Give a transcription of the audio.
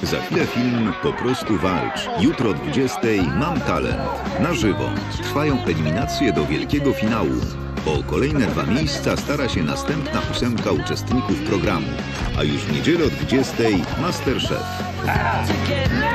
Za chwilę film Po prostu walcz. Jutro o 20:00 Mam talent. Na żywo. Trwają eliminacje do wielkiego finału. O kolejne 2 miejsca stara się następna 8 uczestników programu. A już w niedzielę o 20:00 MasterChef.